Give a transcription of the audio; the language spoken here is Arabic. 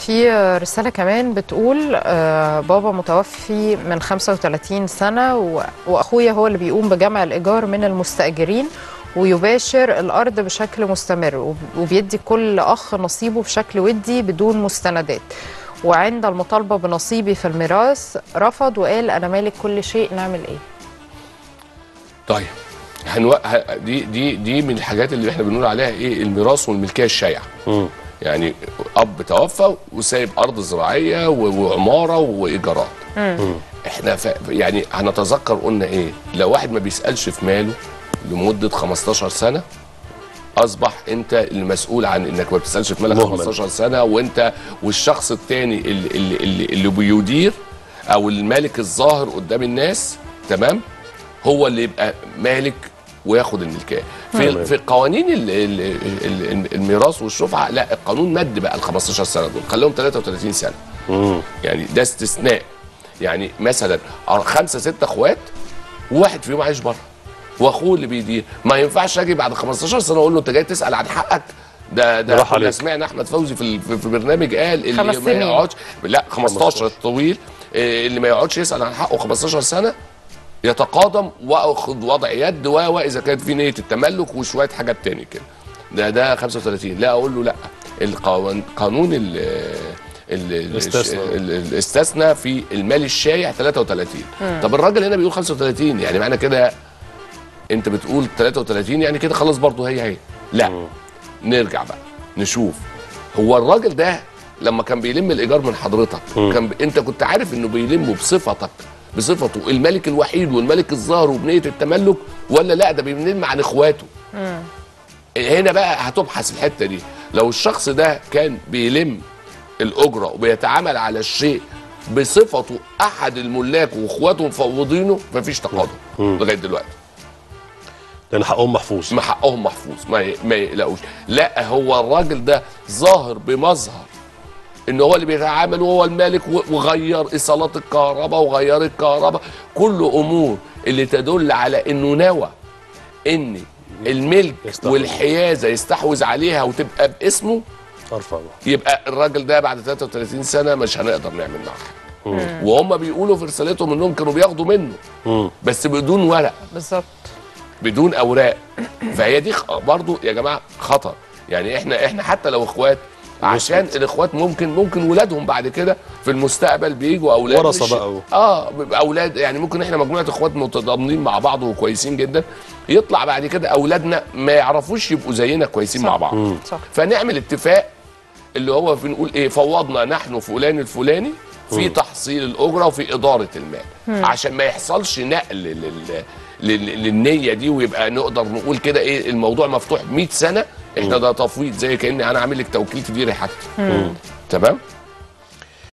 في رسالة كمان بتقول بابا متوفي من 35 سنة وأخويا هو اللي بيقوم بجمع الإيجار من المستأجرين ويباشر الأرض بشكل مستمر وبيدي كل أخ نصيبه بشكل ودي بدون مستندات، وعند المطالبة بنصيبي في الميراث رفض وقال أنا مالك كل شيء، نعمل إيه؟ طيب دي من الحاجات اللي احنا بنقول عليها ايه؟ الميراث والملكيه الشائعه. يعني اب توفى وسايب ارض زراعيه وعماره وايجارات. احنا يعني هنتذكر قلنا ايه؟ لو واحد ما بيسالش في ماله لمده 15 سنه اصبح انت المسؤول عن انك ما بتسالش في مالك 15 سنه، وانت والشخص الثاني اللي بيدير او المالك الظاهر قدام الناس، تمام، هو اللي يبقى مالك وياخد الملكيه. في قوانين الميراث والشفعه لا، القانون مد بقى ال 15 سنه دول، خليهم 33 سنه. يعني ده استثناء. يعني مثلا 5 6 اخوات وواحد فيهم عايش بره واخوه اللي بيدير، ما ينفعش اجي بعد 15 سنه اقول له انت جاي تسال عن حقك. ده كنا سمعنا احمد فوزي في برنامج قال اللي ما يقعدش، لا 15 الطويل، اللي ما يقعدش يسال عن حقه 15 سنه يتقادم واخذ وضع يد واذا كانت في نيه التملك وشويه حاجات تاني كده. ده 35. لا اقول له لا، قانون الاستثناء في المال الشائع 33. طب الراجل هنا بيقول 35، يعني معنى كده انت بتقول 33 يعني كده خلاص برضه هي لا. نرجع بقى نشوف هو الراجل ده لما كان بيلم الايجار من حضرتك انت كنت عارف انه بيلمه بصفته الملك الوحيد والملك الظاهر وبنيه التملك، ولا لا ده بيلم عن اخواته؟ هنا بقى هتبحث الحته دي. لو الشخص ده كان بيلم الاجره وبيتعامل على الشيء بصفته احد الملاك واخواته مفوضينه، مفيش تقادم لغايه دلوقتي، لان حقهم محفوظ. حقهم محفوظ، ما يقلقوش. لا، هو الراجل ده ظاهر بمظهر ان هو اللي بيتعامل وهو المالك، وغير ايصالات الكهرباء وغير الكهرباء، كل امور اللي تدل على انه نوى ان الملك والحيازه يستحوذ عليها وتبقى باسمه، يبقى الراجل ده بعد 33 سنه مش هنقدر نعمل معاه حاجه. وهم بيقولوا في رسالتهم انهم كانوا بياخدوا منه بس بدون ورق، بالظبط، بدون اوراق. فهي دي برضو يا جماعه خطر. يعني احنا حتى لو اخوات، عشان الاخوات ممكن ولادهم بعد كده في المستقبل بيجوا اولاد ورثه بقى اولاد. يعني ممكن احنا مجموعه اخوات متضامنين مع بعض وكويسين جدا، يطلع بعد كده اولادنا ما يعرفوش يبقوا زينا كويسين مع بعض. فنعمل اتفاق اللي هو بنقول ايه؟ فوضنا نحن فلان الفلاني في تحصيل الاجره وفي اداره المال، عشان ما يحصلش نقل للنيه دي، ويبقى نقدر نقول كده ايه؟ الموضوع مفتوح 100 سنه، احنا ده تفويض، زي كاني انا عامل لك توكيل تديري حاجتي. تمام.